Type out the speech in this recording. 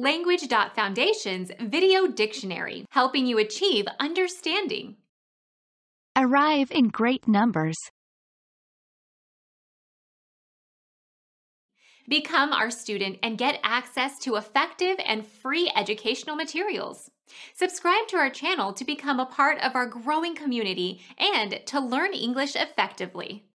Language.Foundation's Video Dictionary, helping you achieve understanding. Arrive in great numbers. Become our student and get access to effective and free educational materials. Subscribe to our channel to become a part of our growing community and to learn English effectively.